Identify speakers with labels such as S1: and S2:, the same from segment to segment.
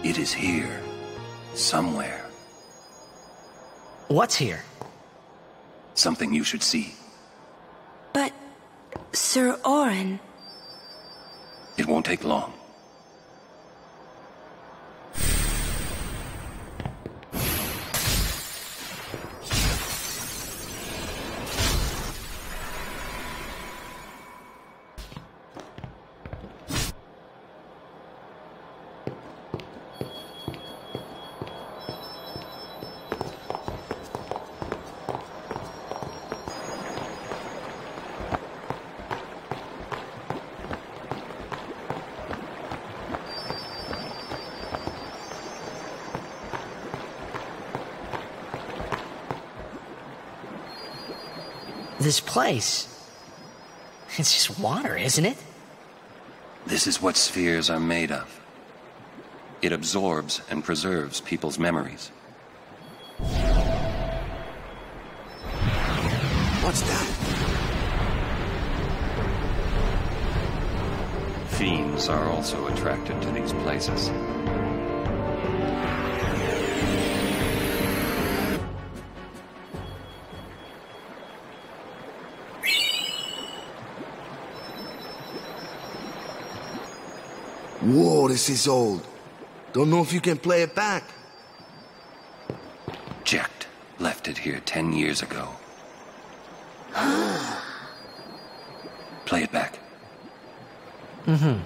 S1: It is here. Somewhere.
S2: What's here?
S1: Something you should see.
S3: But, Sir Auron...
S1: It won't take long.
S2: This place... It's just water, isn't it?
S1: This is what spheres are made of. It absorbs and preserves people's memories.
S4: What's that?
S1: Fiends are also attracted to these places.
S4: Whoa, this is old. Don't know if you can play it back.
S1: Jecht left it here 10 years ago. Play it back.
S2: Mm-hmm.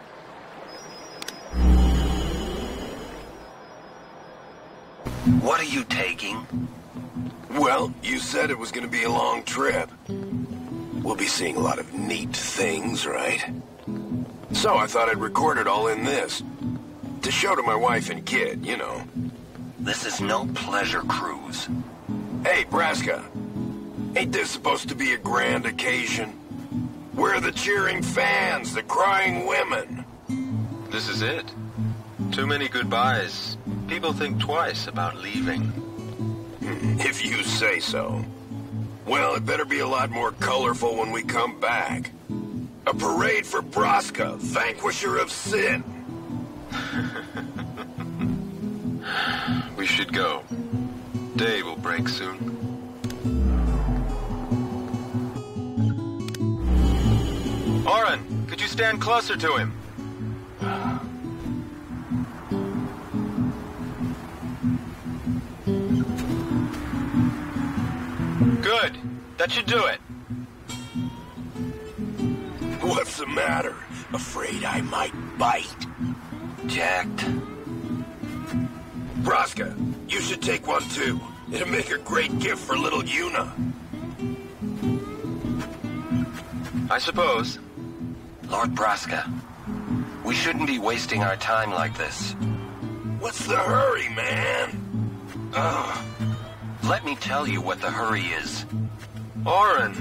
S1: What are you taking?
S5: Well, you said it was gonna be a long trip. We'll be seeing a lot of neat things, right? So I thought I'd record it all in this. To show to my wife and kid, you know.
S1: This is no pleasure cruise.
S5: Hey, Braska. Ain't this supposed to be a grand occasion? Where are the cheering fans, the crying women?
S6: This is it. Too many goodbyes. People think twice about leaving.
S5: If you say so. Well, it better be a lot more colorful when we come back. A parade for Braska, vanquisher of sin.
S6: We should go. Day will break soon. Auron, could you stand closer to him? Good. That should do it.
S5: What's the matter? Afraid I might bite?
S1: Jecht.
S5: Braska, you should take one too. It'll make a great gift for little Yuna.
S6: I suppose.
S1: Lord Braska, we shouldn't be wasting our time like this.
S5: What's the hurry, man?
S1: Let me tell you what the hurry is.
S6: Auron.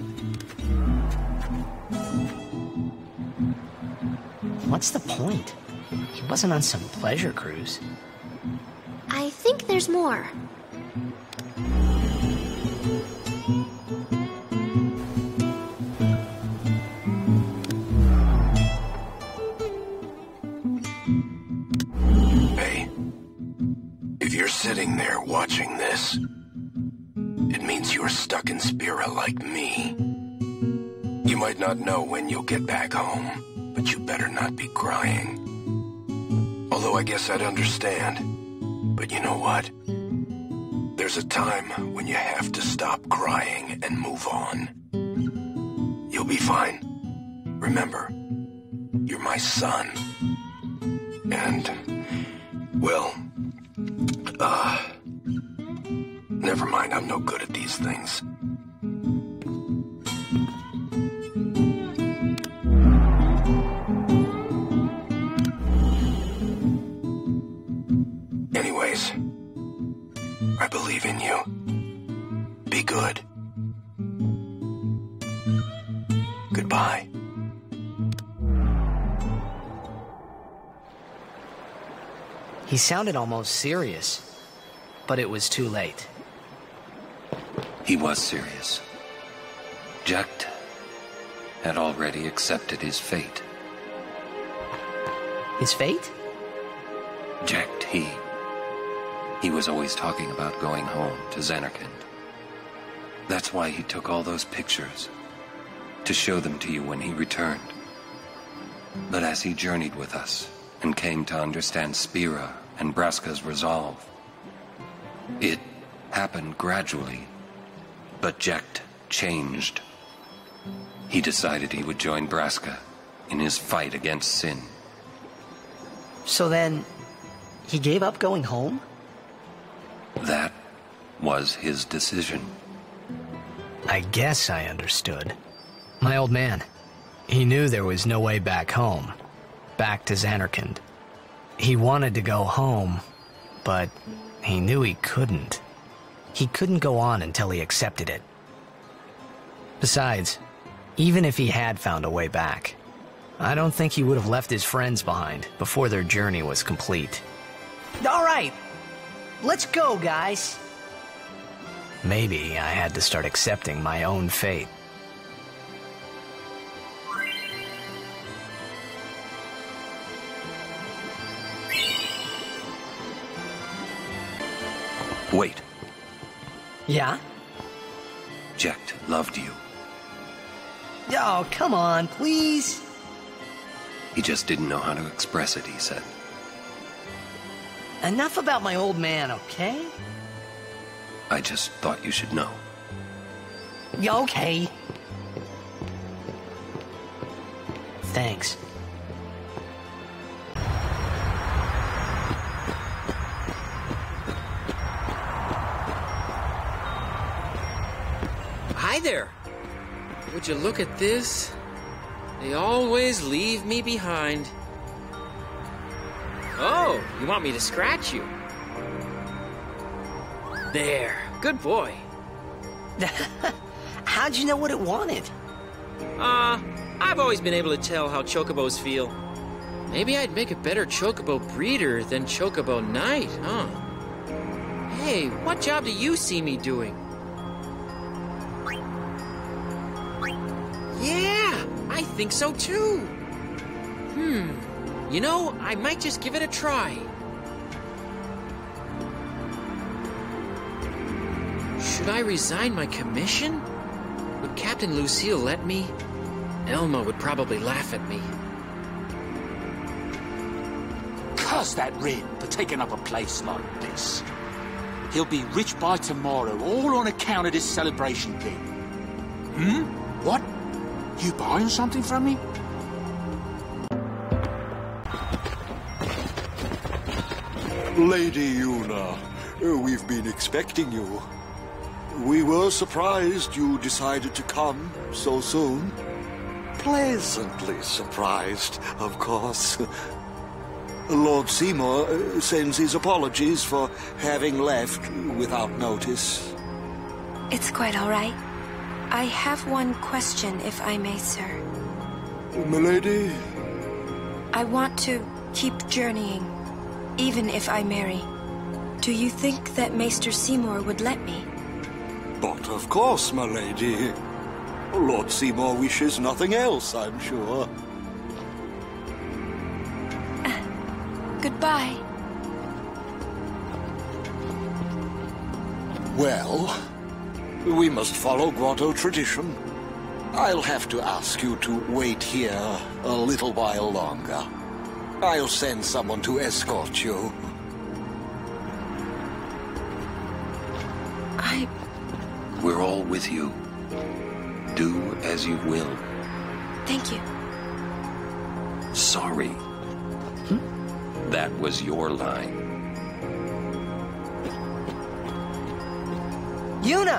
S2: What's the point? He wasn't on some pleasure cruise.
S7: I think there's more.
S5: Hey, if you're sitting there watching this, it means you're stuck in Spira like me. You might not know when you'll get back home, but you better not be crying. Although I guess I'd understand. But you know what? There's a time when you have to stop crying and move on. You'll be fine. Remember, you're my son. And, well, never mind, I'm no good at these things. Anyways, I believe in you. Be good. Goodbye.
S2: He sounded almost serious, but it was too late.
S1: He was serious. Jecht had already accepted his fate.
S2: His fate?
S1: Jecht, he was always talking about going home to Zanarkand. That's why he took all those pictures, to show them to you when he returned. But as he journeyed with us and came to understand Spira and Braska's resolve, it happened gradually, but Jecht changed. He decided he would join Braska in his fight against sin.
S2: So then, he gave up going home?
S1: That was his decision.
S2: I guess I understood. My old man, he knew there was no way back home, back to Zanarkand. He wanted to go home, but he knew he couldn't. He couldn't go on until he accepted it. Besides, even if he had found a way back, I don't think he would have left his friends behind before their journey was complete. All right, let's go, guys. Maybe I had to start accepting my own fate.
S1: Wait.
S2: Yeah?
S1: Jecht loved you.
S2: Oh, come on, please.
S1: He just didn't know how to express it, he said.
S2: Enough about my old man, okay?
S1: I just thought you should know.
S2: Yeah, okay. Thanks.
S8: Hi there. Would you look at this? They always leave me behind. Oh, you want me to scratch you? There, good boy.
S2: How'd you know what it wanted?
S8: I've always been able to tell how chocobos feel. Maybe I'd make a better chocobo breeder than chocobo knight, huh? Hey, what job do you see me doing? Yeah, I think so too. You know, I might just give it a try. Should I resign my commission? Would Captain Lucille let me? Elma would probably laugh at me.
S9: Curse that Rin for taking up a place like this. He'll be rich by tomorrow, all on account of this celebration thing. What? You buying something from me?
S10: Lady Yuna, we've been expecting you. We were surprised you decided to come so soon. Pleasantly surprised, of course. Lord Seymour sends his apologies for having left without notice.
S3: It's quite all right. I have one question, if I may, sir.
S10: Milady?
S3: I want to keep journeying, even if I marry. Do you think that Maester Seymour would let me?
S10: But of course, my lady. Lord Seymour wishes nothing else, I'm sure.
S3: Goodbye.
S10: Well, we must follow Grotto tradition. I'll have to ask you to wait here a little while longer. I'll send someone to escort you.
S1: We're all with you. Do as you will.
S3: Thank you.
S1: Sorry. That was your line.
S2: Yuna!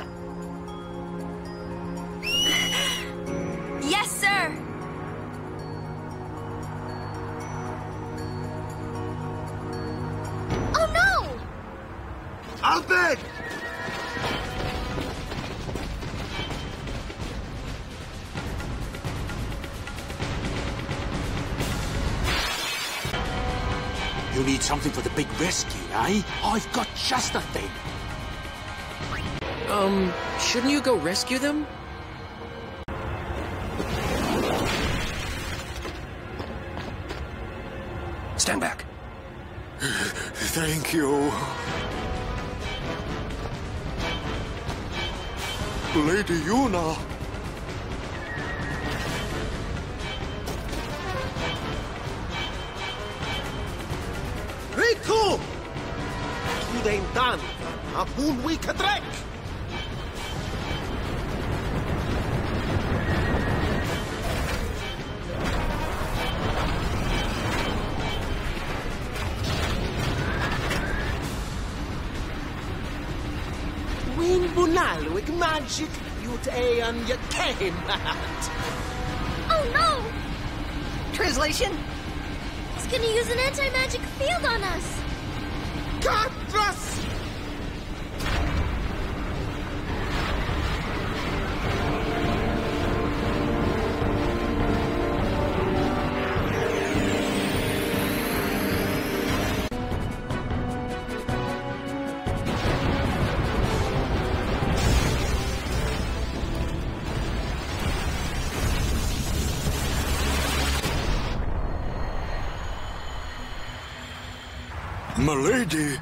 S3: Yes, sir!
S7: Oh no!
S4: Albert!
S9: You need something for the big rescue, eh? I've got just the thing.
S8: Shouldn't you go rescue them?
S1: Stand back.
S10: Thank you. Lady Yuna.
S4: Riku! Tudentan, apun wikatrek! Win bunalwig magic yut ayan yakemat.
S7: Oh no!
S2: Translation?
S7: He's gonna use an anti-magic field on us!
S4: Katras!
S10: Milady.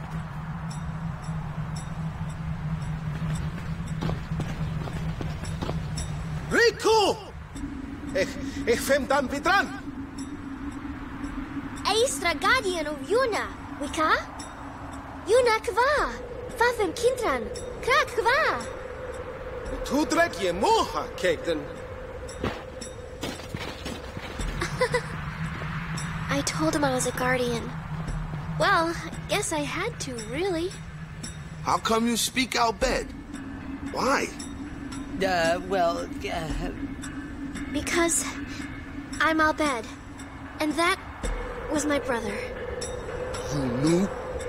S4: Riku! Ich fem dan pitran!
S7: Eistra guardian of Yuna, wika? Yuna kva! Fafem kintran! Krak kva!
S4: Tudrek je moha, kekten.
S7: I told him I was a guardian. Well, I guess I had to, really.
S4: How come you speak Al Bhed? Why?
S7: Because I'm Al Bhed, and that was my brother.
S4: You knew?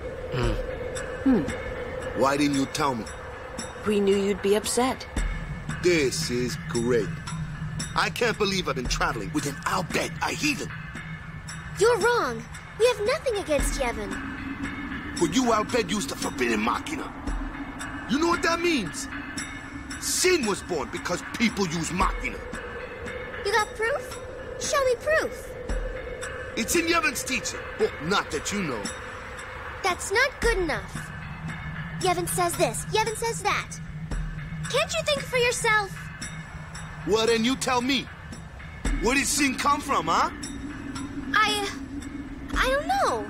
S4: Why didn't you tell me?
S11: We knew you'd be upset.
S4: This is great. I can't believe I've been traveling with an Al Bhed, a heathen.
S7: You're wrong. We have nothing against Yevon.
S4: But you Al Bhed used the forbidden machina. You know what that means? Sin was born because people use machina.
S7: You got proof? Show me proof.
S4: It's in Yevon's teaching. Well, not that you know.
S7: That's not good enough. Yevon says this, Yevon says that. Can't you think for yourself?
S4: Well, then you tell me. Where did sin come from, huh?
S7: I don't know.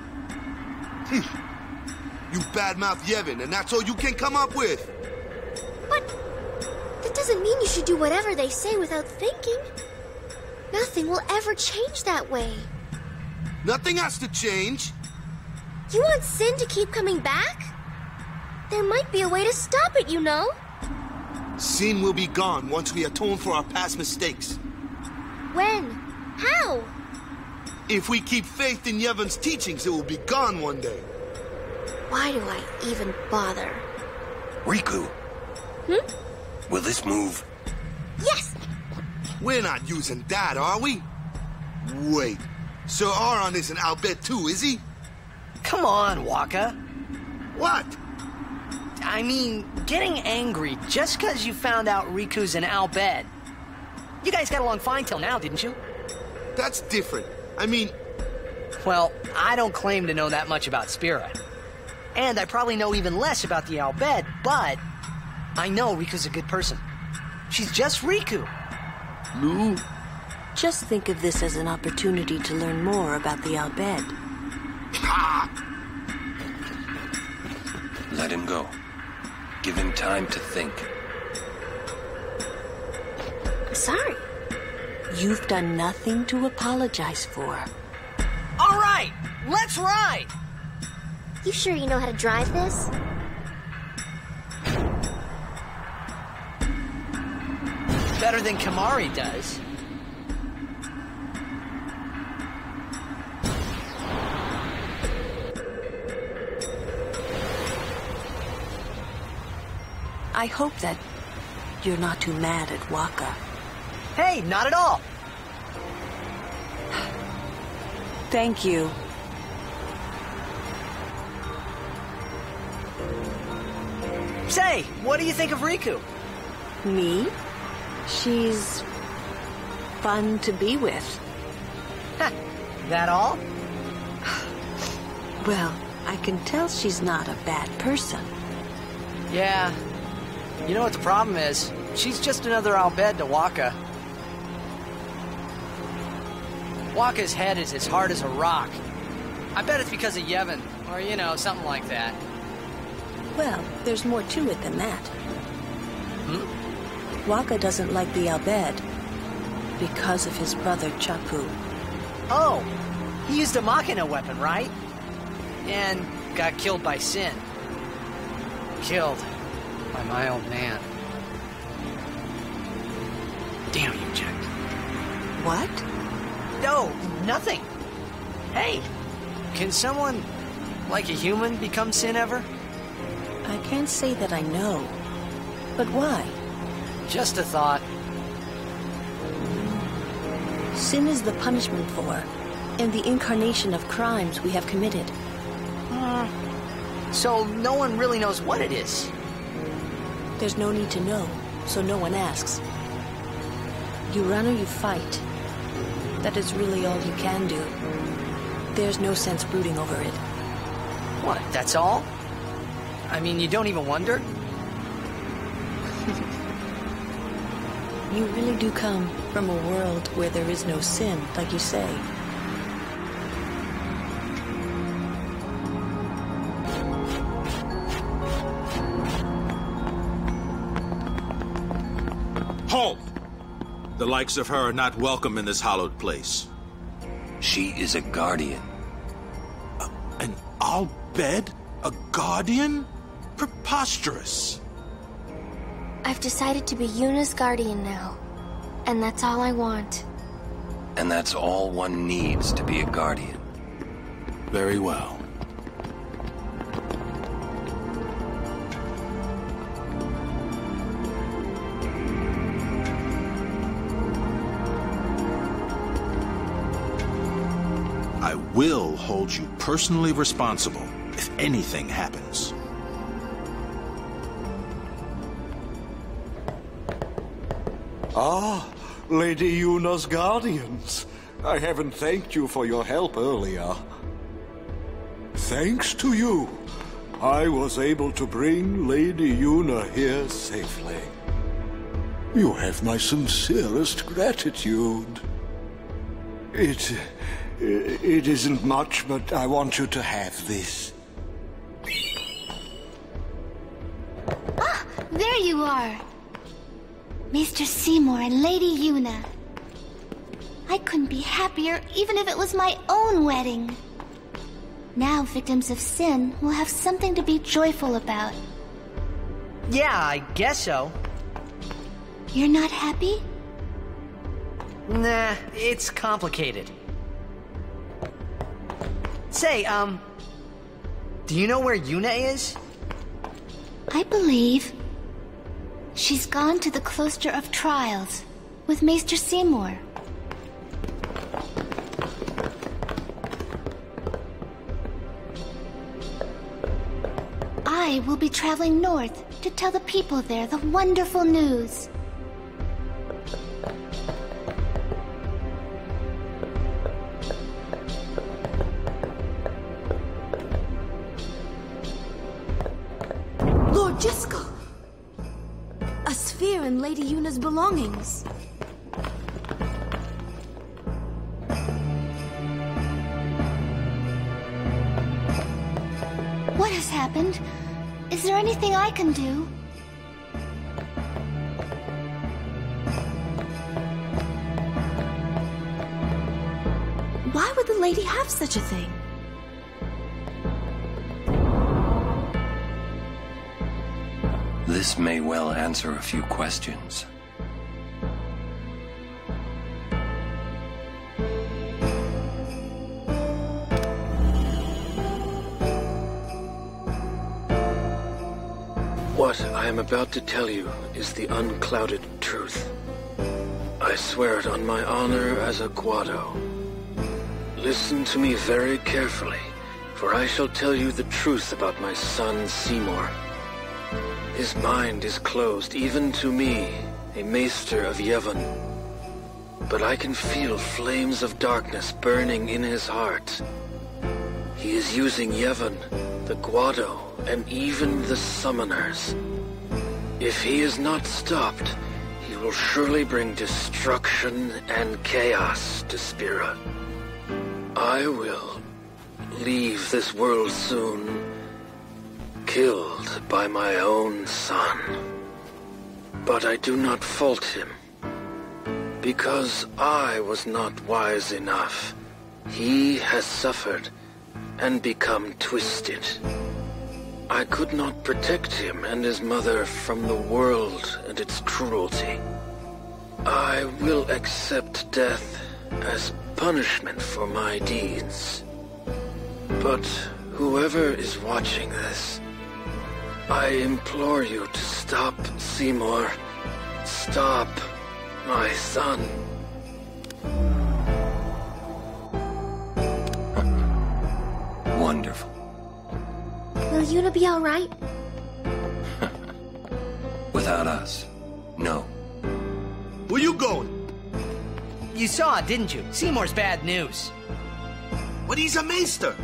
S4: You badmouth Yevon, and that's all you can come up with.
S7: But that doesn't mean you should do whatever they say without thinking. Nothing will ever change that way.
S4: Nothing has to change.
S7: You want sin to keep coming back? There might be a way to stop it, you know.
S4: Sin will be gone once we atone for our past mistakes.
S7: When? How?
S4: If we keep faith in Yevon's teachings, it will be gone one day.
S7: Why do I even bother?
S1: Riku. Will this move?
S7: Yes!
S4: We're not using that, are we? Wait. Sir Aron isn't Al Bhed too, is he?
S2: Come on, Waka.
S4: What?
S2: I mean, getting angry just because you found out Riku's an Al Bhed. You guys got along fine till now, didn't you?
S4: That's different. I mean...
S2: Well, I don't claim to know that much about Spira. And I probably know even less about the Al Bhed, but I know Riku's a good person. She's just Riku.
S4: Lou?
S11: Just think of this as an opportunity to learn more about the Al Bhed.
S4: Ha!
S1: Let him go. Give him time to think.
S11: Sorry. You've done nothing to apologize for.
S2: All right, let's ride!
S7: You sure you know how to drive this?
S2: Better than Kamari does.
S11: I hope that you're not too mad at Waka.
S2: Hey, not at all.
S11: Thank you.
S2: Say, what do you think of Riku?
S11: Me? She's fun to be with.
S2: That all?
S11: Well, I can tell she's not a bad person.
S2: Yeah. You know what the problem is? She's just another Al Bhed to Wakka. Wakka's head is as hard as a rock. I bet it's because of Yevon, or, you know, something like that.
S11: Well, there's more to it than that. Wakka doesn't like the Al Bhed because of his brother Chapu.
S2: Oh, he used a Machina weapon, right? And got killed by Sin. Killed by my old man. Damn you, Jack.
S11: What?
S2: No, nothing. Hey, can someone, like a human, become Sin ever?
S11: I can't say that I know. But why?
S2: Just a thought.
S11: Sin is the punishment for, and the incarnation of crimes we have committed.
S2: So no one really knows what it is?
S11: There's no need to know, so no one asks. You run or you fight. That is really all you can do. There's no sense brooding over it.
S2: What, that's all? I mean, you don't even wonder?
S11: You really do come from a world where there is no sin, like you say.
S12: Halt! The likes of her are not welcome in this hallowed place.
S1: She is a guardian.
S12: An Al Bhed? A guardian? Preposterous.
S7: I've decided to be Yuna's guardian now. And that's all I want.
S1: And that's all one needs to be a guardian.
S12: Very well. I will hold you personally responsible if anything happens.
S10: Ah, Lady Yuna's guardians. I haven't thanked you for your help earlier. Thanks to you, I was able to bring Lady Yuna here safely. You have my sincerest gratitude. It isn't much, but I want you to have this.
S13: Ah, there you are. Maester Seymour and Lady Yuna. I couldn't be happier even if it was my own wedding. Now victims of sin will have something to be joyful about.
S2: Yeah, I guess so.
S13: You're not happy?
S2: Nah, it's complicated. Say, do you know where Yuna is?
S13: I believe she's gone to the Cloister of Trials with Maester Seymour. I will be traveling north to tell the people there the wonderful news.
S3: Lord Jyscal! A sphere and Lady Yuna's belongings.
S13: What has happened? Is there anything I can do?
S3: Why would the lady have such a thing?
S1: This may well answer a few questions.
S14: What I am about to tell you is the unclouded truth. I swear it on my honor as a Guado. Listen to me very carefully, for I shall tell you the truth about my son Seymour. His mind is closed even to me, a maester of Yevon. But I can feel flames of darkness burning in his heart. He is using Yevon, the Guado, and even the Summoners. If he is not stopped, he will surely bring destruction and chaos to Spira. I will leave this world soon, killed by my own son. But I do not fault him. Because I was not wise enough, he has suffered and become twisted. I could not protect him and his mother from the world and its cruelty. I will accept death as punishment for my deeds. But whoever is watching this, I implore you to stop Seymour. Stop my son.
S1: Wonderful.
S7: Will Yuna be all right?
S1: Without us, no.
S4: Where you going?
S2: You saw it, didn't you? Seymour's bad news.
S4: But he's a maester.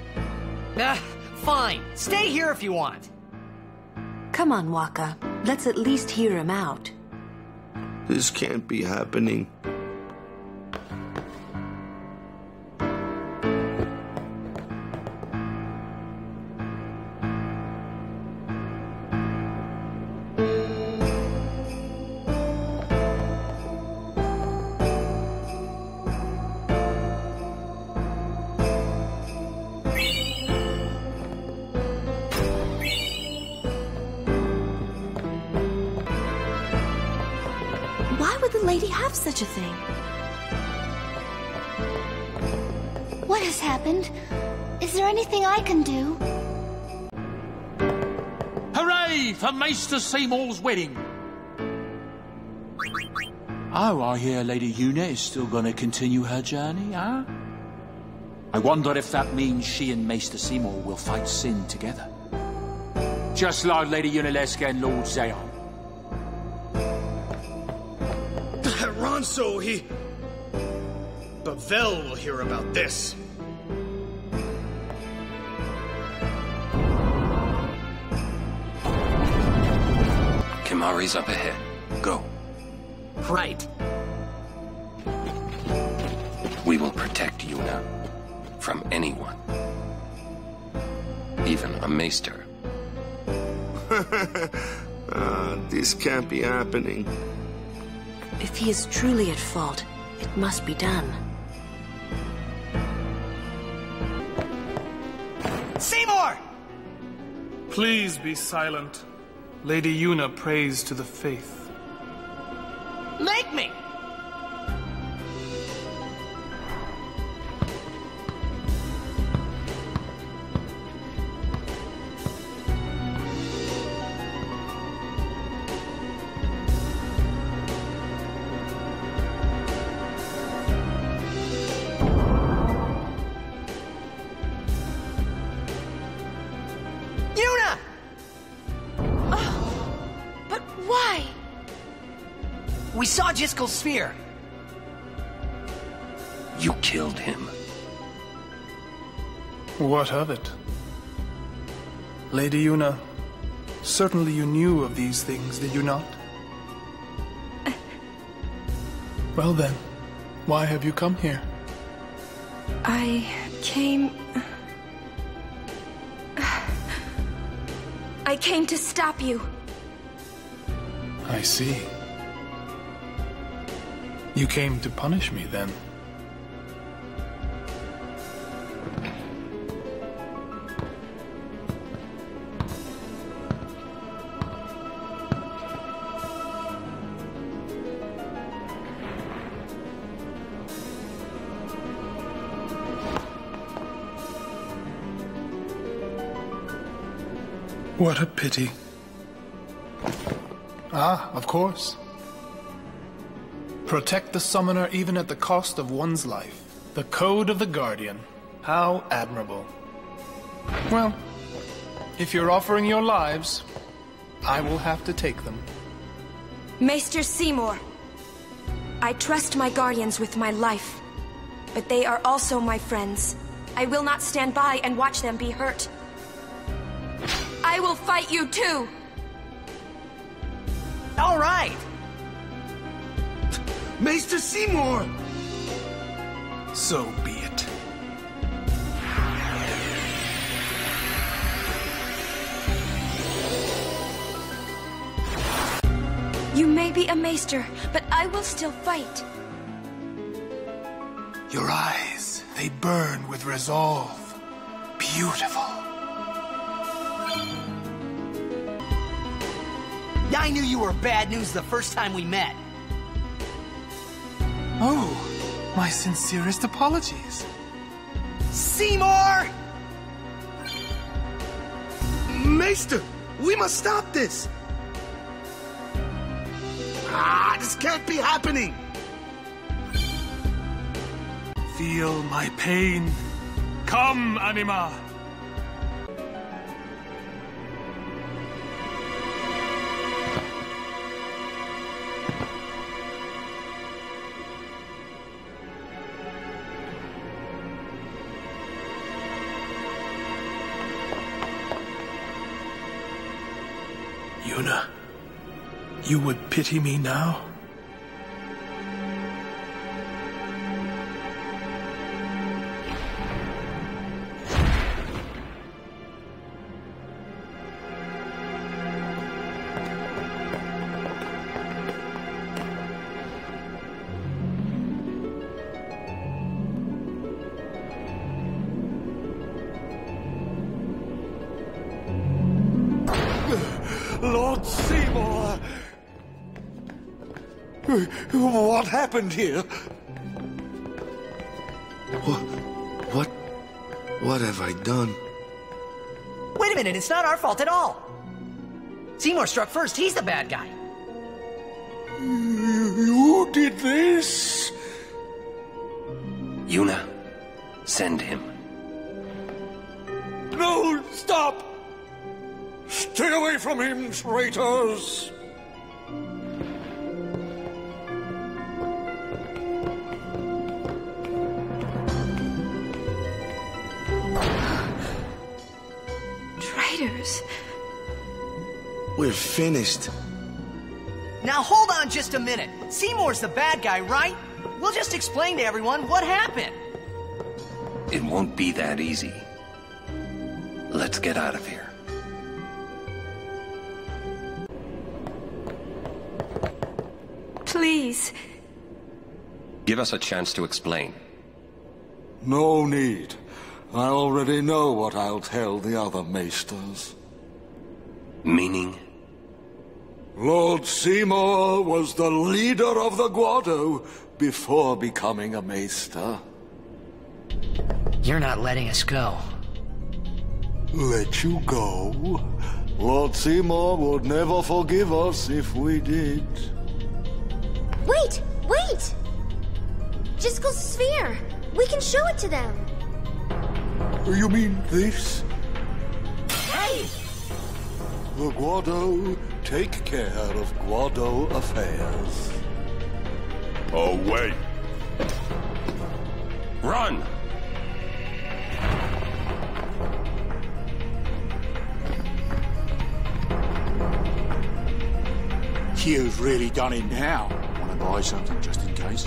S2: Fine. Stay here if you want.
S11: Come on, Wakka. Let's at least hear him out.
S4: This can't be happening.
S11: Such a thing.
S13: What has happened? Is there anything I can do?
S9: Hooray for Maester Seymour's wedding! Oh, I hear Lady Yuna is still going to continue her journey, huh? I wonder if that means she and Maester Seymour will fight Sin together. Just like Lady Yunalesca and Lord Zeon.
S15: Ronso, he... Bevelle will hear about this.
S1: Kimahri's up ahead. Go.
S2: Right.
S1: We will protect Yuna from anyone. Even a maester.
S4: This can't be happening.
S11: If he is truly at fault, it must be done.
S2: Seymour!
S15: Please be silent. Lady Yuna prays to the faith.
S2: Make me! We saw Jiskel's sphere.
S1: You killed him.
S15: What of it? Lady Yuna, certainly you knew of these things, did you not? Well then, why have you come here?
S3: I came to stop you.
S15: I see. You came to punish me, then? What a pity. Ah, of course. Protect the summoner even at the cost of one's life. The code of the Guardian. How admirable. Well, if you're offering your lives, I will have to take them.
S3: Maester Seymour, I trust my guardians with my life, but they are also my friends. I will not stand by and watch them be hurt. I will fight you too!
S2: All right!
S4: Maester Seymour!
S15: So be it.
S3: You may be a maester, but I will still fight.
S15: Your eyes, they burn with resolve. Beautiful.
S2: I knew you were bad news the first time we met.
S15: Oh, my sincerest apologies.
S2: Seymour!
S4: Maester, we must stop this! This can't be happening!
S15: Feel my pain. Come, Anima! Yuna, you would pity me now?
S10: Lord Seymour! What happened here?
S4: What have I done?
S2: Wait a minute, it's not our fault at all. Seymour struck first, he's the bad guy.
S10: You did this?
S1: Yuna, send him.
S10: No, stop! Stay away from him, traitors!
S3: Traitors.
S4: We're finished.
S2: Now hold on just a minute. Seymour's the bad guy, right? We'll just explain to everyone what happened.
S1: It won't be that easy. Let's get out of here.
S3: Please.
S1: Give us a chance to explain.
S10: No need. I already know what I'll tell the other maesters.
S1: Meaning?
S10: Lord Seymour was the leader of the Guado before becoming a maester.
S2: You're not letting us go.
S10: Let you go? Lord Seymour would never forgive us if we did.
S7: Wait! Wait! Jiskel's sphere! We can show it to them!
S10: You mean this?
S7: Hey!
S10: The Guado take care of Guado affairs.
S1: Oh, wait. Run!
S9: You've really done it now. Want to buy something just in case?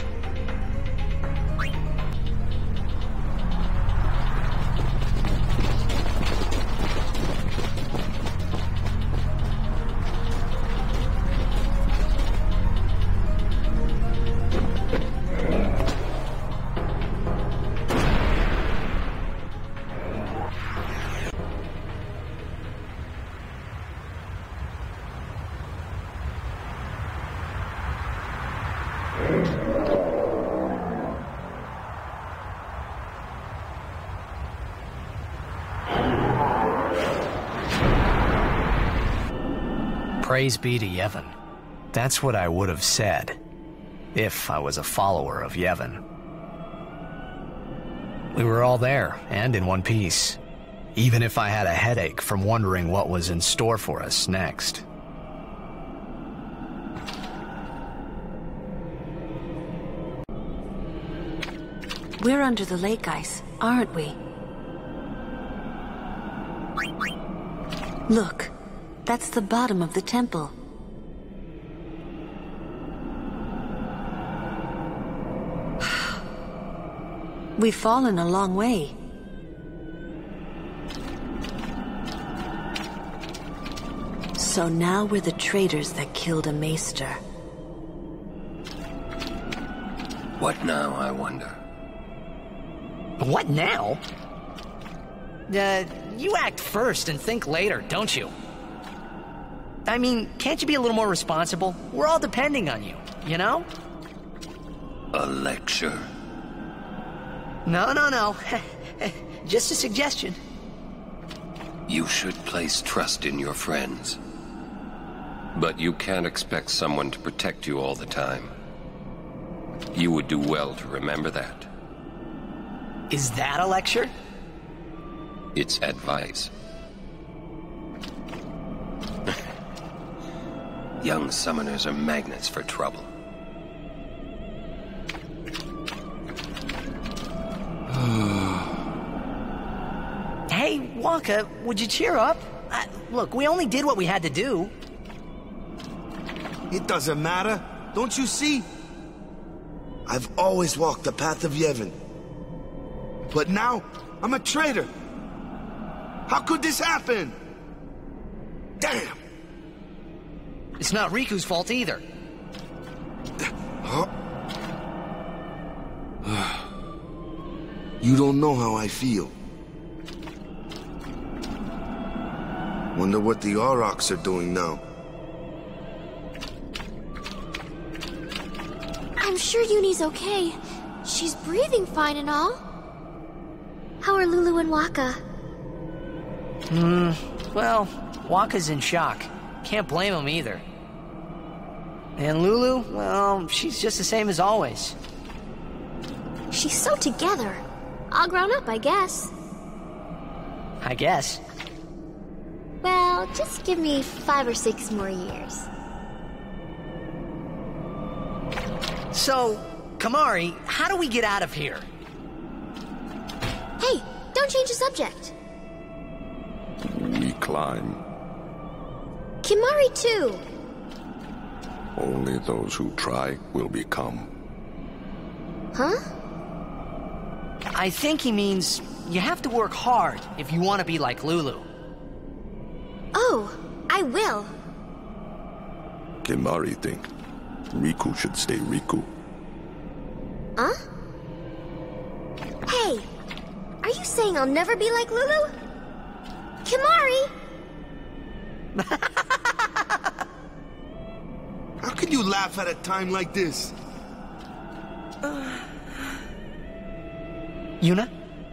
S2: Praise be to Yevon. That's what I would have said, if I was a follower of Yevon. We were all there, and in one piece, even if I had a headache from wondering what was in store for us next.
S11: We're under the lake ice, aren't we? Look, that's the bottom of the temple. We've fallen a long way. So now we're the traitors that killed a maester.
S1: What now, I wonder?
S2: What now? You act first and think later, don't you? I mean, can't you be a little more responsible? We're all depending on you, you know?
S1: A lecture?
S2: No. Just a suggestion.
S1: You should place trust in your friends. But you can't expect someone to protect you all the time. You would do well to remember that.
S2: Is that a lecture?
S1: It's advice. Young summoners are magnets for trouble.
S2: Hey, Wakka, would you cheer up? Look, we only did what we had to do.
S4: It doesn't matter. Don't you see? I've always walked the path of Yevon. But now, I'm a traitor. How could this happen? Damn!
S2: It's not Riku's fault either.
S4: Huh? You don't know how I feel. Wonder what the Aurochs are doing now.
S7: I'm sure Yunie's okay. She's breathing fine and all. How are Lulu and Wakka?
S2: Well, Wakka's in shock. Can't blame him either. And Lulu, well, she's just the same as always.
S7: She's so together. All grown up, I guess.
S2: I guess.
S7: Well, just give me 5 or 6 more years.
S2: So, Kimahri, how do we get out of here?
S7: Hey, don't change the subject.
S10: We climb.
S7: Kimahri too.
S10: Only those who try will become.
S7: Huh?
S2: I think he means you have to work hard if you want to be like Lulu.
S7: Oh, I will.
S10: Kimahri think Riku should stay Riku.
S7: Huh? Hey, are you saying I'll never be like Lulu? Kimahri!
S4: How can you laugh at a time like this?
S2: Yuna?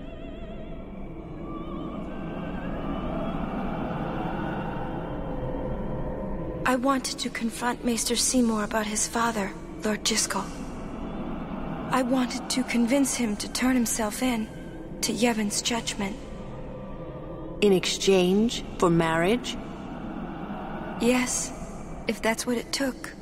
S3: I wanted to confront Maester Seymour about his father, Lord Jyscal. I wanted to convince him to turn himself in to Yevon's judgment.
S11: In exchange for marriage?
S3: Yes, if that's what it took.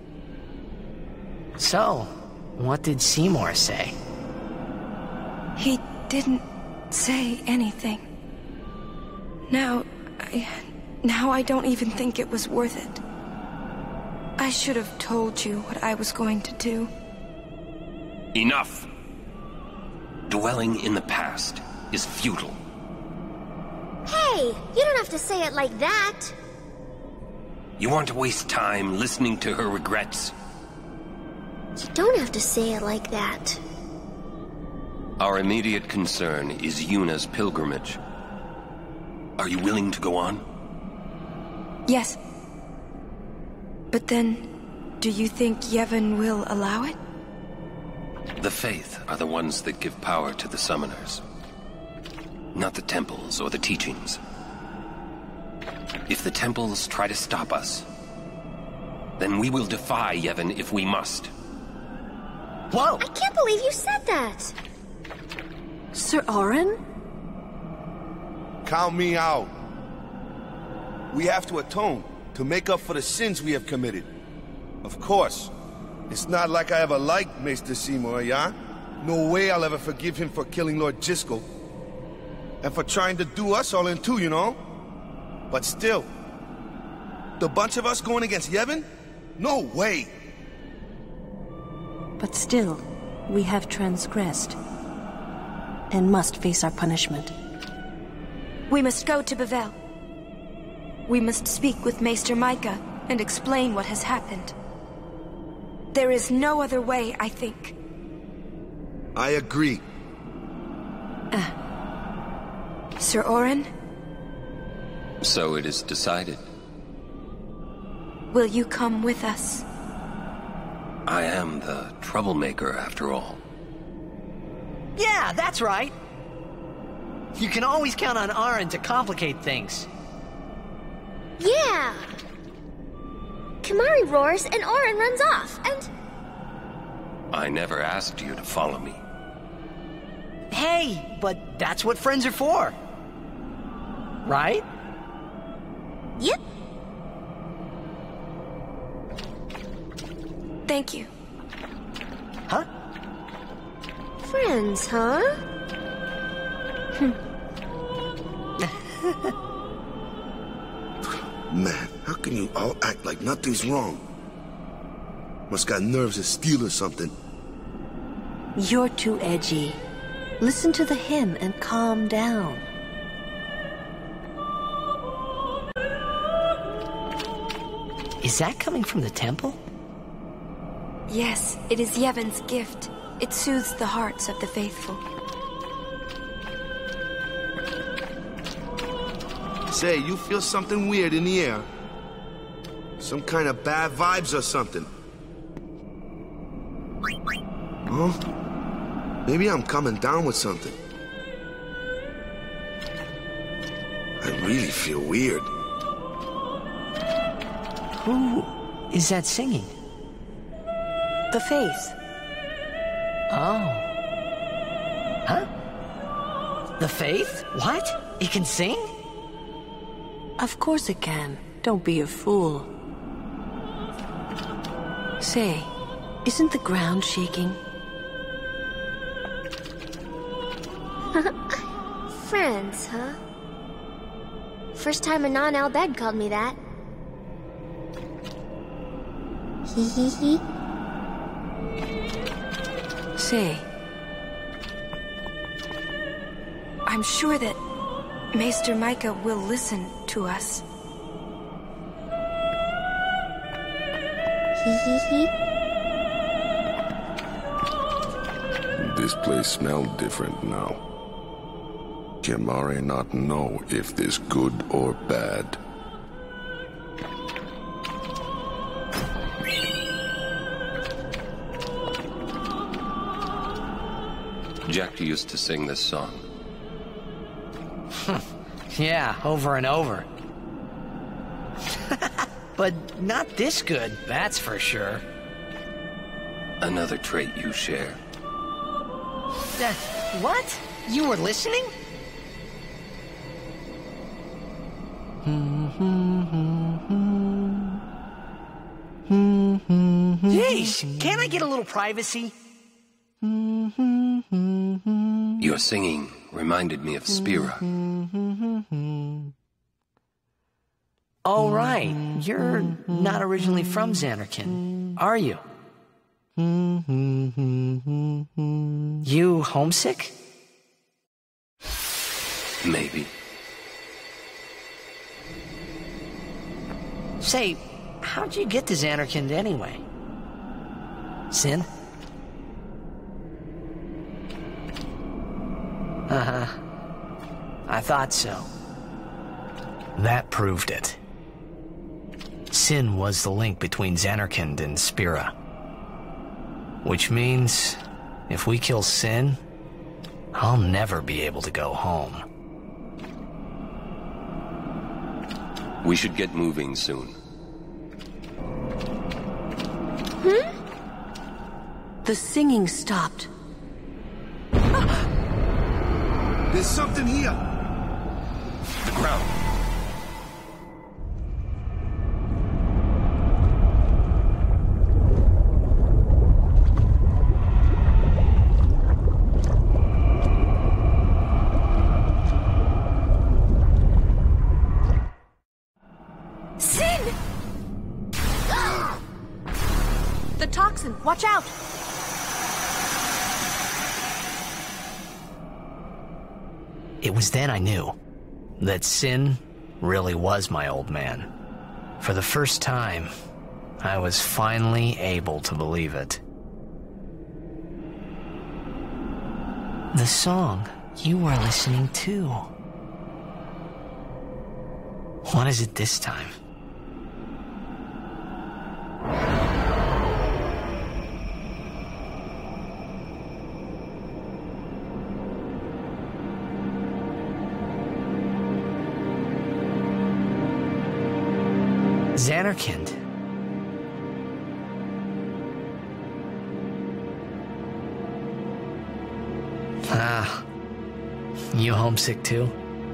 S2: So, what did Seymour say?
S3: He didn't say anything. Now I don't even think it was worth it. I should have told you what I was going to do.
S1: Enough! Dwelling in the past is futile.
S7: Hey, you don't have to say it like that.
S1: You want to waste time listening to her regrets?
S7: You don't have to say it like that.
S1: Our immediate concern is Yuna's pilgrimage. Are you willing to go on?
S3: Yes. But then, do you think Yevon will allow it?
S1: The Faith are the ones that give power to the summoners. Not the temples or the teachings. If the temples try to stop us, then we will defy Yevon if we must.
S2: Whoa!
S7: I can't believe you said that!
S11: Sir Auron?
S4: Count me out. We have to atone, to make up for the sins we have committed. Of course. It's not like I ever liked Maester Seymour, yeah? No way I'll ever forgive him for killing Lord Jyscal. And for trying to do us all in two, you know? But still, the bunch of us going against Yevon? No way!
S11: But still, we have transgressed and must face our punishment.
S3: We must go to Bevelle. We must speak with Maester Micah and explain what has happened. There is no other way, I think.
S4: I agree.
S3: Sir Orin?
S1: So it is decided.
S3: Will you come with us?
S1: I am the troublemaker, after all.
S2: Yeah, that's right. You can always count on Orin to complicate things.
S7: Yeah! Kimahri roars and Orin runs off, and...
S1: I never asked you to follow me.
S2: Hey, but that's what friends are for. Right?
S7: Yep.
S3: Thank you.
S2: Huh?
S7: Friends, huh?
S4: Man, how can you all act like nothing's wrong? Must got nerves of steel or something.
S11: You're too edgy. Listen to the hymn and calm down.
S2: Is that coming from the temple?
S3: Yes, it is Yevon's gift. It soothes the hearts of the faithful.
S4: Say, you feel something weird in the air. Some kind of bad vibes or something. Huh? Maybe I'm coming down with something. I really feel weird.
S2: Who is that singing?
S11: The Faith.
S2: Oh. Huh? The Faith? What? It can sing?
S11: Of course it can. Don't be a fool. Say, isn't the ground shaking?
S7: Friends, huh? First time a non-Al Bhed called me that. Hee hee hee.
S11: Say.
S3: I'm sure that Maester Micah will listen to us.
S7: Hee hee hee.
S5: This place smells different now. Kimahri not know if this good or bad.
S1: Jack used to sing this song.
S2: Yeah, over and over. But not this good, that's for sure.
S1: Another trait you share.
S2: What? You were listening? Jeez, can't I get a little privacy?
S1: Your singing reminded me of Spira.
S2: Oh, right. You're not originally from Zanarkand, are you? You homesick?
S1: Maybe.
S2: Say, how'd you get to Zanarkand anyway? Sin? Uh-huh. I thought so. That proved it. Sin was the link between Zanarkand and Spira. Which means, if we kill Sin, I'll never be able to go home.
S1: We should get moving soon.
S11: The singing stopped.
S4: There's something here.
S1: The ground.
S11: Watch out!
S2: It was then I knew that Sin really was my old man. For the first time, I was finally able to believe it. The song you were listening to. What is it this time? Zanarkand. Ah, you homesick too?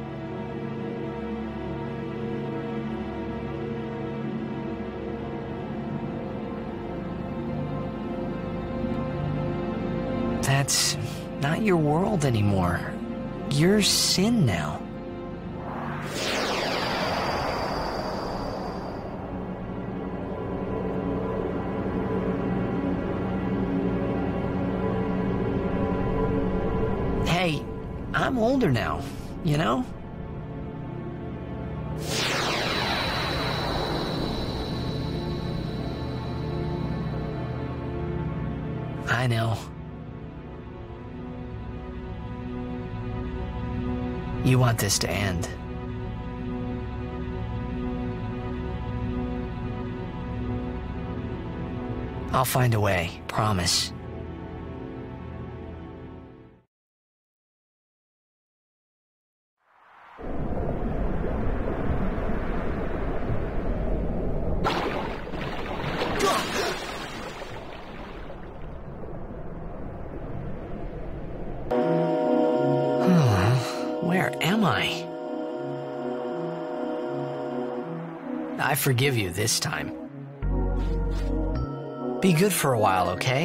S2: That's not your world anymore. You're Sin now. Hey, I'm older now, you know? I know. You want this to end. I'll find a way, promise. Where am I? I forgive you this time. Be good for a while, okay?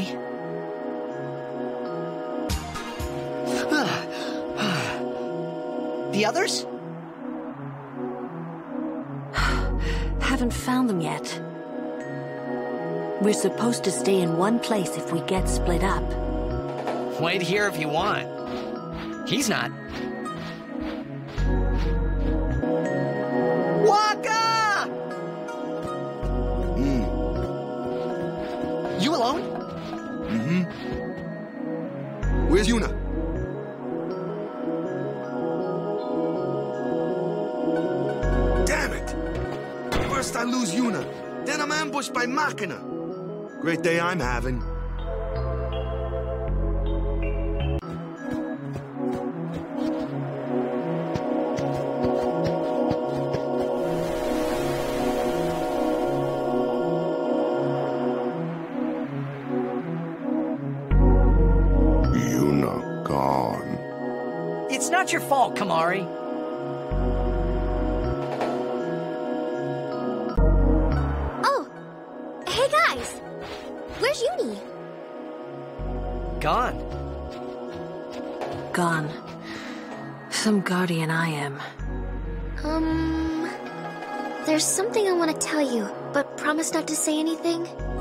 S2: The others?
S11: Haven't found them yet. We're supposed to stay in one place if we get split up.
S2: Wait here if you want. He's not. Waka! You alone?
S4: Mm-hmm. Where's Yuna? Damn it! First I lose Yuna, then I'm ambushed by Machina. Great day I'm having.
S2: It's not your fault, Kamari.
S7: Oh! Hey, guys! Where's Uni?
S2: Gone.
S11: Gone. Some guardian I am.
S7: There's something I want to tell you, but promise not to say anything.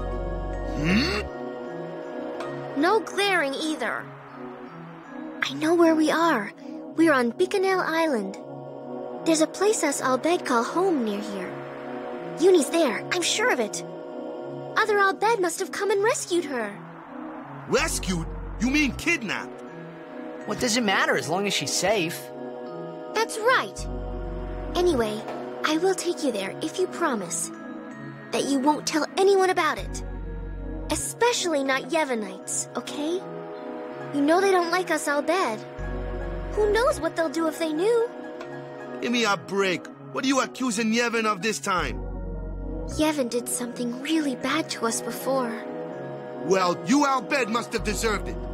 S7: No glaring either. I know where we are. We're on Bikanel Island. There's a place us Al Bhed call home near here. Uni's there, I'm sure of it. Other Al Bhed must have come and rescued her.
S4: Rescued? You mean kidnapped?
S2: What does it matter as long as she's safe?
S7: That's right. Anyway, I will take you there if you promise that you won't tell anyone about it. Especially not Yevonites, okay? You know they don't like us Al Bhed. Who knows what they'll do if they knew?
S4: Give me a break. What are you accusing Yevon of this time?
S7: Yevon did something really bad to us before.
S4: Well, you Al Bhed must have deserved it.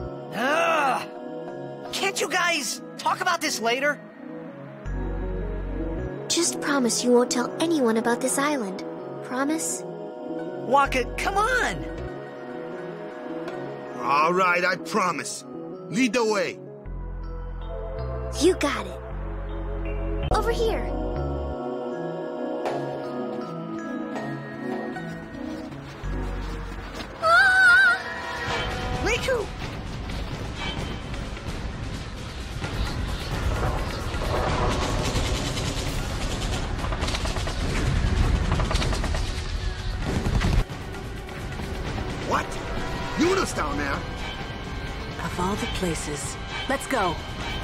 S2: Can't you guys talk about this later?
S7: Just promise you won't tell anyone about this island. Promise?
S2: Waka, come on!
S4: All right, I promise. Lead the way.
S7: You got it. Over here. Ah!
S9: Riku!
S4: What? Yuna's down there.
S11: Of all the places. Let's go.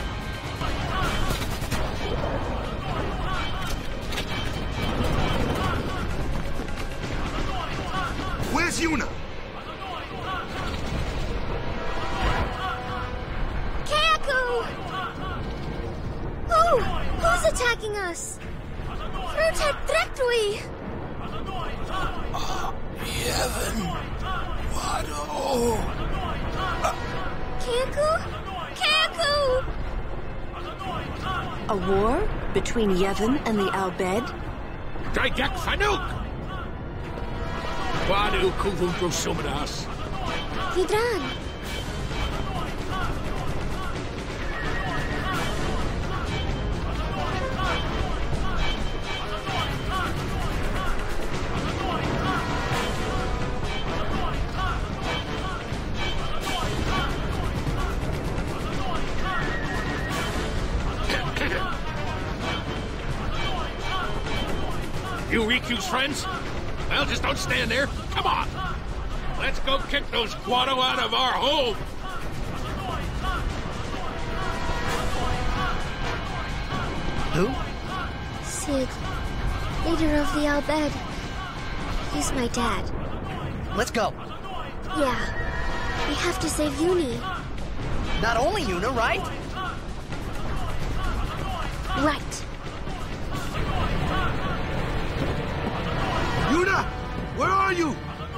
S4: Where's Yuna?
S7: Kayaku! Who's attacking us? Fruta Trectui!
S10: Yevon. Wado.
S7: Kayaku? Kayaku!
S11: A war between Yevon and the Al Bhed?
S9: Draigek Fanuk! Wadu Kuvum Prosumadas.
S7: Hidran!
S9: You Riku's friends? Well, just don't stand there. Come on. Let's go kick those Guado out of our home.
S2: Who?
S7: Sid, leader of the Al Bhed. He's my dad.
S2: Let's go.
S7: Yeah. We have to save Uni.
S2: Not only Yuna, right?
S7: Right.
S4: Yuna! Where are you?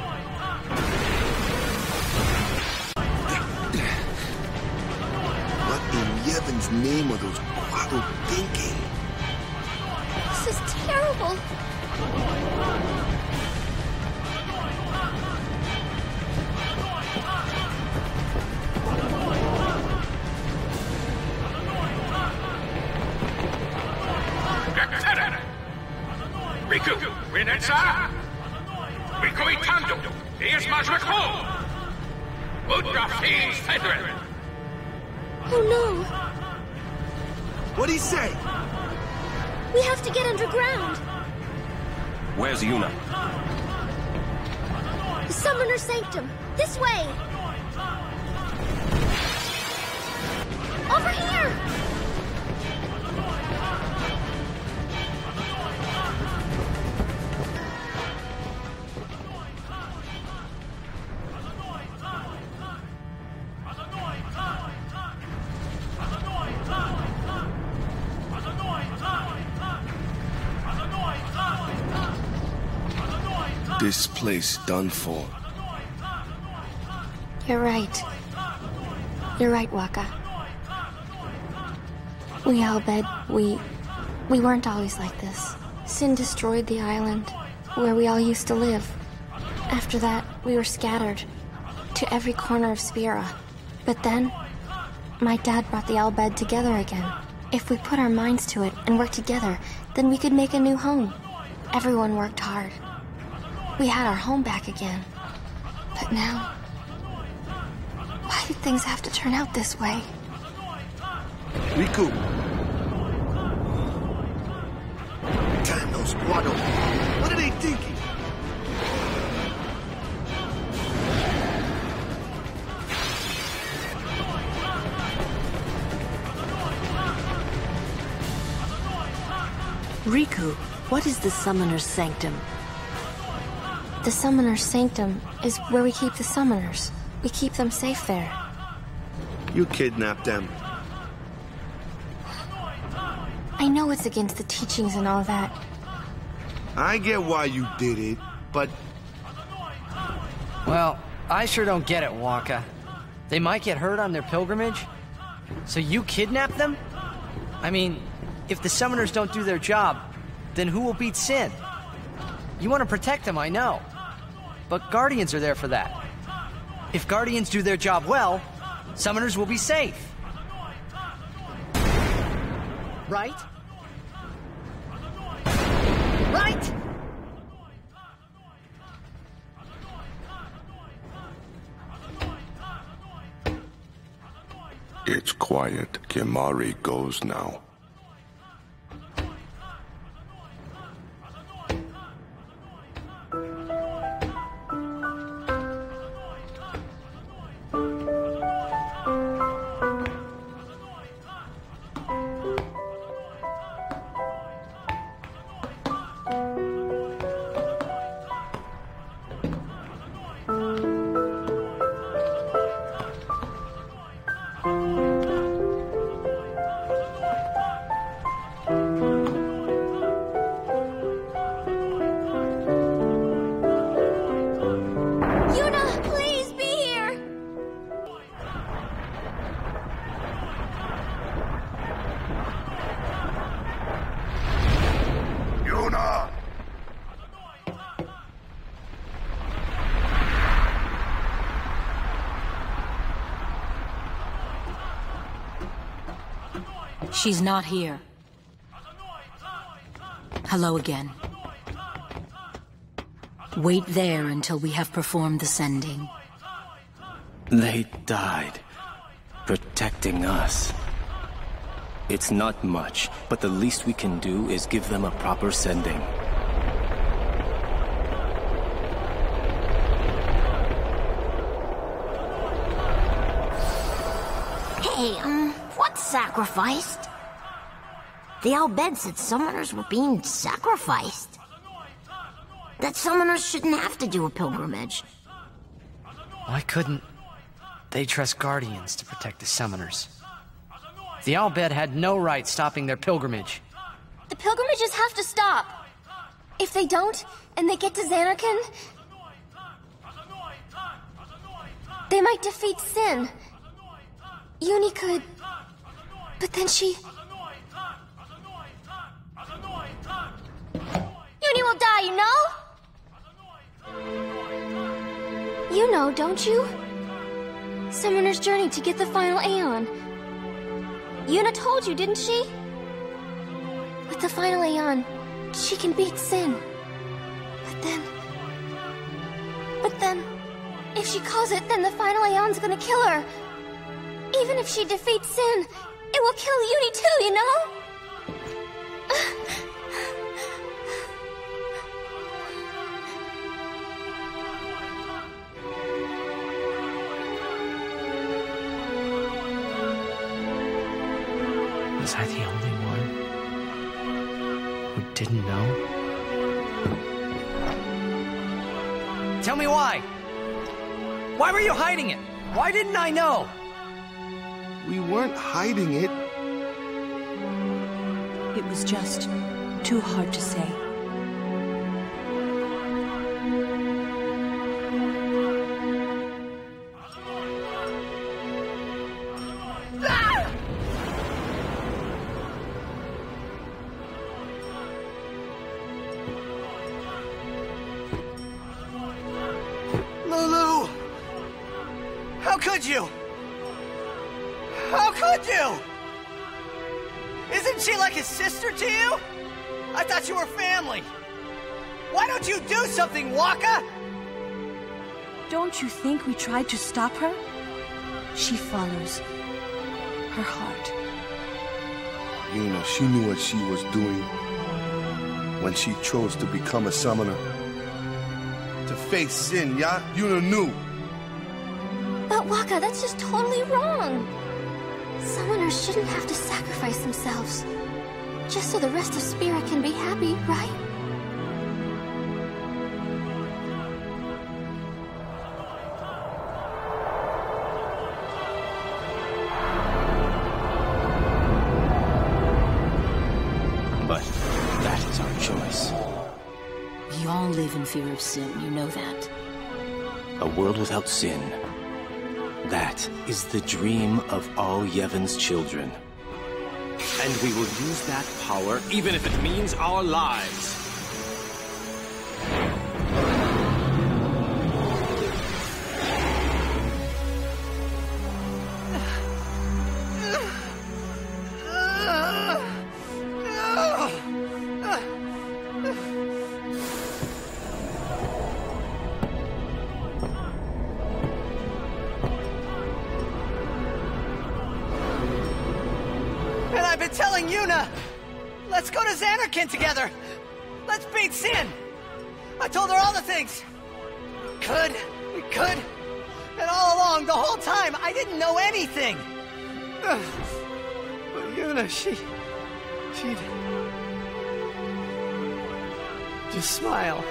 S4: What in Yevon's name are those Guado thinking?
S7: This is terrible.
S9: Riku, Rinetsa! Riku Itandu! Here's Majrako! Udrafin Fedrin!
S7: Oh no!
S4: What'd he say?
S7: We have to get underground.
S1: Where's Yuna?
S7: The Summoner Sanctum. This way. Over here!
S4: This place done for.
S3: You're right. You're right, Wakka. We Al Bhed, we weren't always like this. Sin destroyed the island, where we all used to live. After that, we were scattered to every corner of Spira. But then, my dad brought the Al Bhed together again. If we put our minds to it and worked together, then we could make a new home. Everyone worked hard. We had our home back again. But now, why did things have to turn out this way?
S4: Riku! Damn those Guado! What are they thinking?
S11: Riku, what is the Summoner's Sanctum?
S3: The Summoner's Sanctum is where we keep the Summoners. We keep them safe there.
S4: You kidnapped them.
S3: I know it's against the teachings and all that.
S4: I get why you did it, but...
S2: Well, I sure don't get it, Wakka. They might get hurt on their pilgrimage. So you kidnap them? I mean, if the Summoners don't do their job, then who will beat Sin? You want to protect them, I know. But Guardians are there for that. If Guardians do their job well, Summoners will be safe. Right? Right?
S16: quiet. Kimahri goes now.
S17: She's not here. Hello again. Wait there until we have performed the sending.
S18: They died, protecting us. It's not much, but the least we can do is give them a proper sending.
S19: Hey, what's sacrificed? The Al Bhed said summoners were being sacrificed. That summoners shouldn't have to do a pilgrimage.
S2: Why couldn't they trust Guardians to protect the summoners? The Al Bhed had no right stopping their pilgrimage.
S3: The pilgrimages have to stop. If they don't, and they get to Zanarkand, they might defeat Sin. Uni could... But then she... Uni will die, you know? You know, don't you? Summoner's journey to get the final Aeon. Yuna told you, didn't she? With the final Aeon, she can beat Sin. But then... If she calls it, then the final Aeon's gonna kill her. Even if she defeats Sin, it will kill Uni too, you know?
S2: Was I the only one who didn't know? Tell me why! Why were you hiding it? Why didn't I know?
S4: We weren't hiding it.
S11: It was just too hard to say.
S2: Lulu! How could you? How could you? Isn't she like a sister to you? I thought you were family. Why don't you do something, Wakka?
S11: Don't you think we tried to stop her? She follows her heart.
S4: Yuna, she knew what she was doing when she chose to become a summoner. To face Sin, yeah? Yuna knew.
S3: But Wakka, that's just totally wrong. Summoners shouldn't have to sacrifice themselves. Just so the rest of Spirit can be happy, right?
S18: But that is our choice.
S17: We all live in fear of Sin, you know that.
S18: A world without sin. That is the dream of all Yevon's children. And we will use that power even if it means our lives.
S2: I've been telling Yuna! Let's go to Zanarkand together! Let's beat Sin! I told her all the things! We could. And all along, the whole time, I didn't know anything! But Yuna, she'd just smile.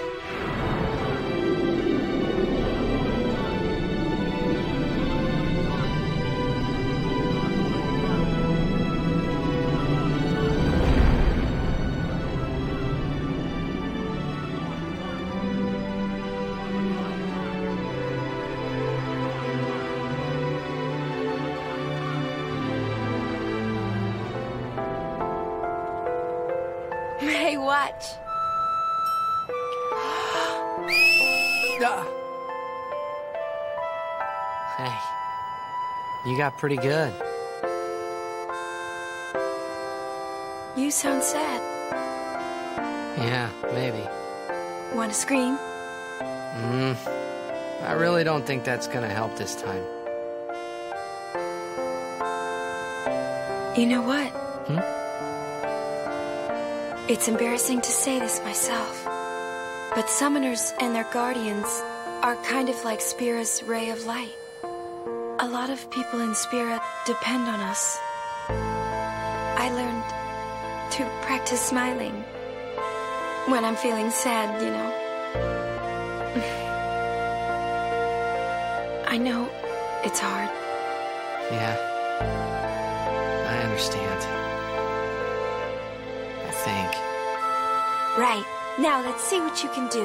S3: Hey, watch.
S2: Hey, you got pretty good.
S3: You sound sad.
S2: Yeah, maybe.
S3: Want to scream?
S2: I really don't think that's gonna help this time.
S3: You know what?
S2: Hmm?
S3: It's embarrassing to say this myself, but summoners and their guardians are kind of like Spira's ray of light. A lot of people in Spira depend on us. I learned to practice smiling when I'm feeling sad, you know. I know it's hard.
S2: Yeah, I understand. I think.
S3: Right. Now let's see what you can do.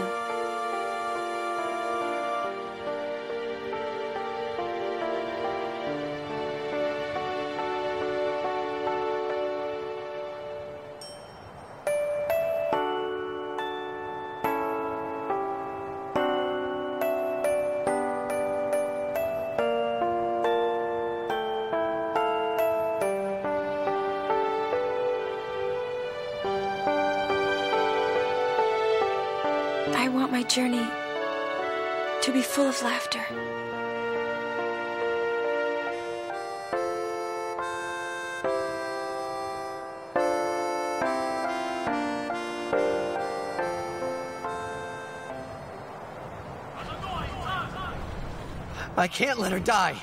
S3: I want my journey to be full of laughter.
S2: I can't let her die.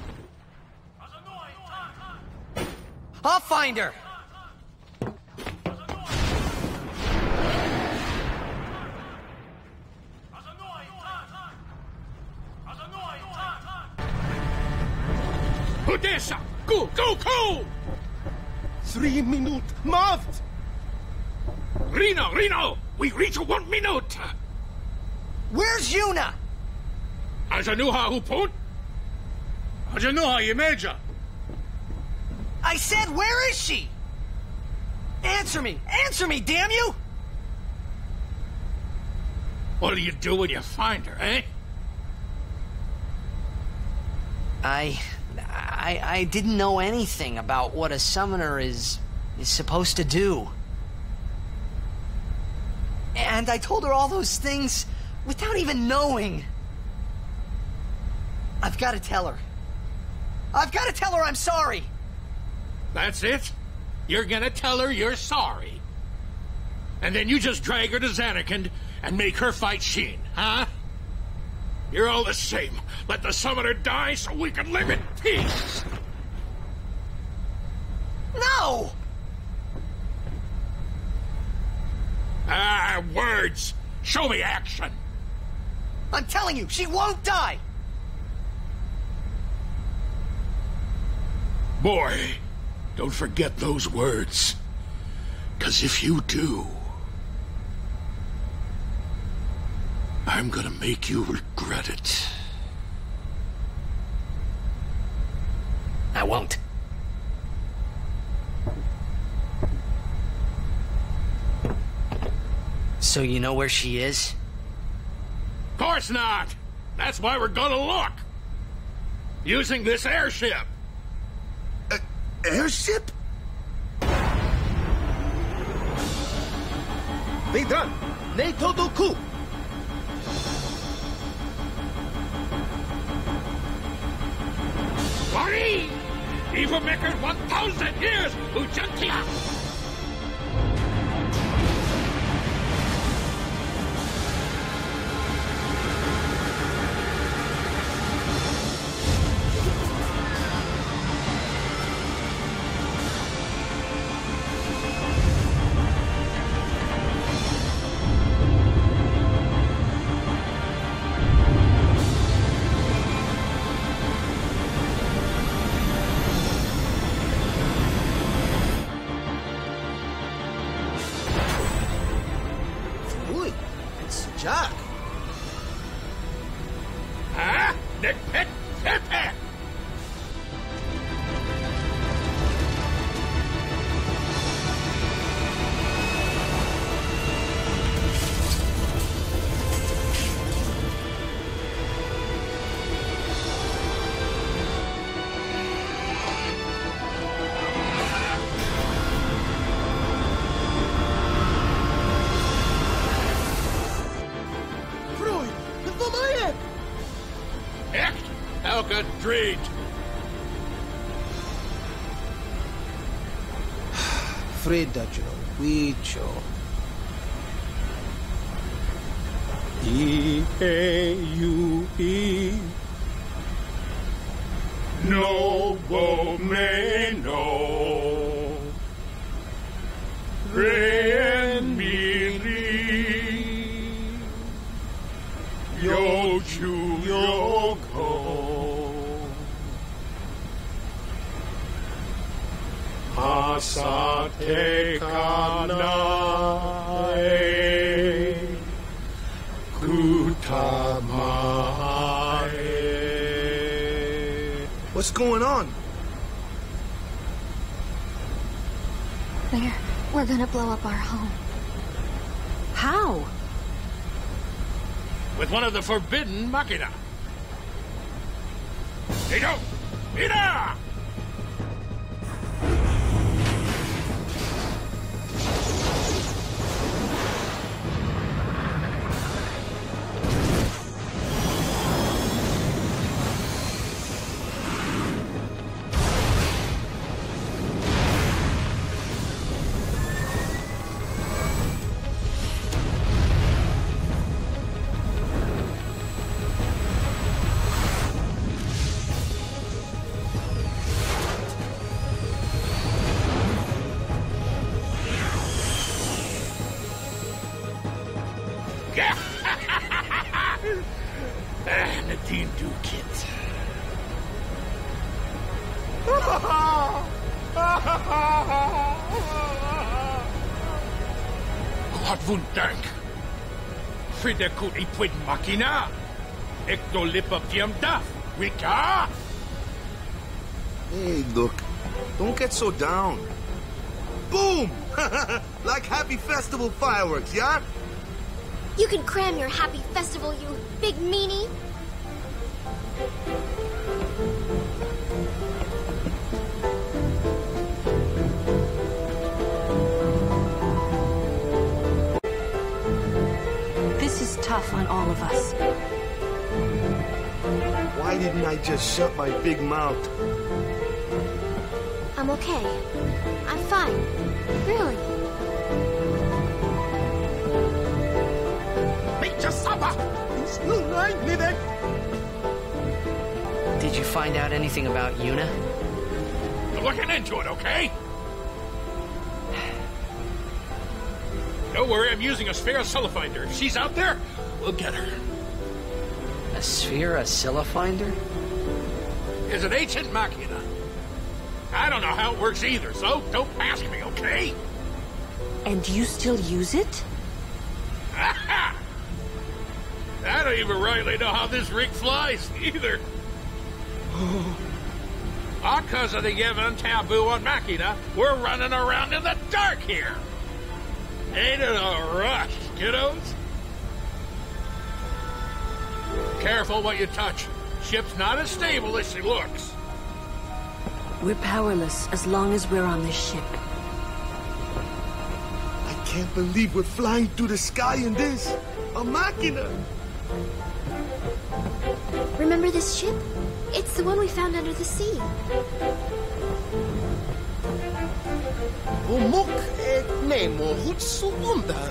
S2: I'll find her!
S9: Odessa! Go!
S10: 3 minutes, Maft!
S9: Reno! We reach 1 minute!
S2: Where's Yuna?
S9: Ajanuha Huput? Ajanuha Yemeja!
S2: I said, where is she? Answer me, damn you!
S9: What'll you do when you find her, eh?
S2: I didn't know anything about what a summoner is supposed to do. And I told her all those things without even knowing. I've got to tell her. I've got to tell her I'm sorry.
S9: That's it? You're gonna tell her you're sorry. And then you just drag her to Zanarkand and make her fight Sheen, huh? You're all the same. Let the summoner die so we can live in peace.
S2: No!
S9: Words. Show me action.
S2: I'm telling you, she won't die.
S9: Boy, don't forget those words. 'Cause if you do, I'm gonna make you regret it.
S2: I won't. So you know where she is?
S9: Of course not. That's why we're gonna look. Using this airship.
S4: Airship?
S10: Vidran, NATO Doku.
S9: Worry! Even make it 1,000 years, Ujanti
S20: Jack!
S9: Ha? Nick Pick? Pick! Elka Dreed!
S20: Freddaggio, Quiccio.
S9: E-A-U-E Nobo Meno Re Mi Ri Yochu Yoko Asate Kanae Kutamae.
S4: What's going on?
S13: We're gonna blow up our home.
S11: How?
S9: With one of the forbidden machina. Edo! Ida! Nadine Dukit. Gott wund Dank. Friedekut ipwid machina. Ekto lipa piam daf. Wika.
S4: Hey, look. Don't get so down. Boom! Like happy festival fireworks, yeah?
S7: You can cram your happy festival, you big meanie.
S11: This is tough on all of us.
S4: Why didn't I just shut my big mouth?
S7: I'm okay. I'm fine. Really.
S2: Did you find out anything about Yuna?
S9: We're looking into it, okay? Don't worry, I'm using a Sphere Oscillofinder. If she's out there, we'll get her.
S2: A Sphere Oscillofinder?
S9: Is an ancient machina. I don't know how it works either, so don't ask me, okay?
S11: And you still use it?
S9: I don't even rightly know how this rig flies, either. Because of the Yevon taboo on Machina, we're running around in the dark here. Ain't it a rush, kiddos? Careful what you touch. Ship's not as stable as she looks.
S11: We're powerless as long as we're on this ship.
S4: I can't believe we're flying through the sky in this. A Machina!
S7: Remember this ship? It's the one we found under the sea.
S20: Umuk et nemo hutsubunda.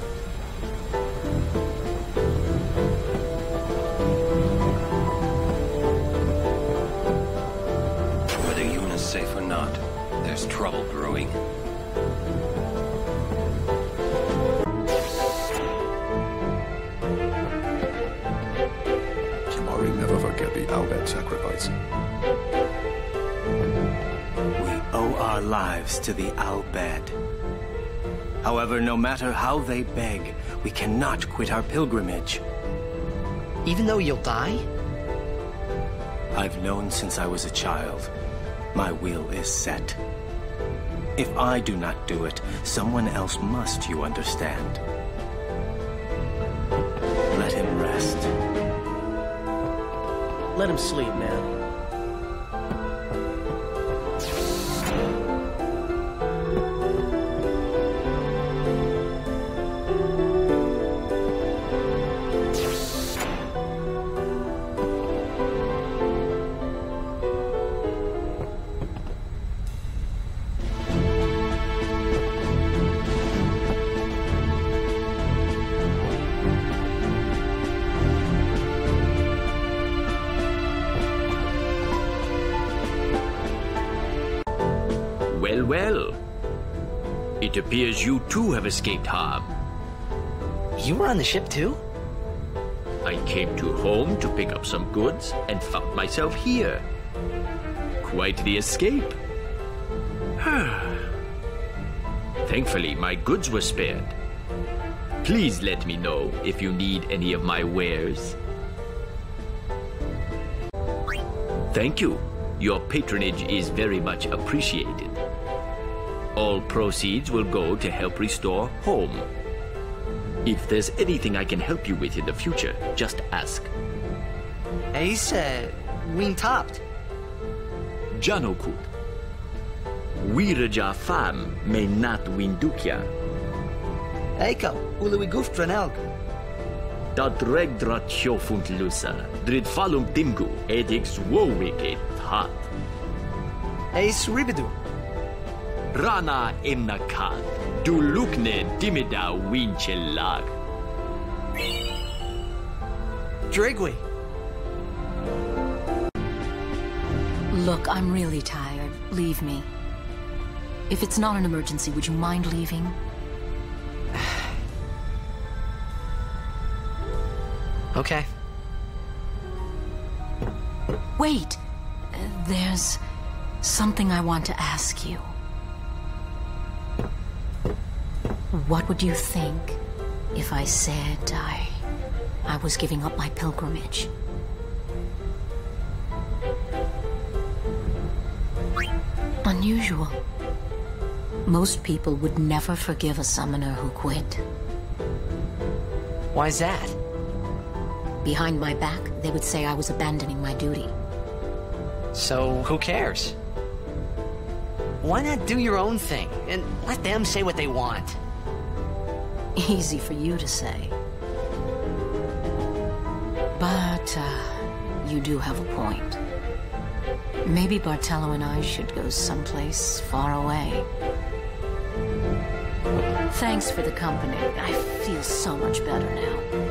S1: Whether Yuna's safe or not, there's trouble brewing.
S16: Kimahri never forget the Al Bhed sacrifice.
S18: We owe our lives to the Al Bhed. However, no matter how they beg, we cannot quit our pilgrimage.
S2: Even though you'll die?
S18: I've known since I was a child. My will is set. If I do not do it, someone else must, you understand. Let him rest.
S14: Let him sleep, man.
S21: Well, it appears you too have escaped harm.
S2: You were on the ship too?
S21: I came to home to pick up some goods and found myself here. Quite the escape. Thankfully, my goods were spared. Please let me know if you need any of my wares. Thank you. Your patronage is very much appreciated. All proceeds will go to help restore home. If there's anything I can help you with in the future, just ask.
S2: Ace, wing topped.
S21: Janokut. Wiraja fam may not windukya.
S2: Eiko, uluwi goof dranelg.
S21: Dat regdrat tjofunt lusa, drid falum timgu, edix wowiket hat.
S2: Ace ribidu.
S21: Rana emnakat, dulukne dimida winchelag.
S2: Drigwi.
S17: Look, I'm really tired. Leave me. If it's not an emergency, would you mind leaving?
S2: Okay.
S17: Wait! There's something I want to ask you. What would you think if I said I was giving up my pilgrimage? Unusual. Most people would never forgive a summoner who quit.
S2: Why's that?
S17: Behind my back, they would say I was abandoning my duty.
S2: So, who cares? Why not do your own thing, and let them say what they want?
S17: Easy for you to say. But, you do have a point. Maybe Bartello and I should go someplace far away. Thanks for the company. I feel so much better now.